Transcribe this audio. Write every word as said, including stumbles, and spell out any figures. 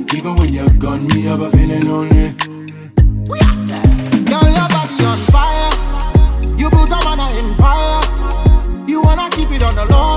Even when you're gone, me have a feeling lonely. Girl, your body on fire. You built a man an empire. You wanna keep it on the low.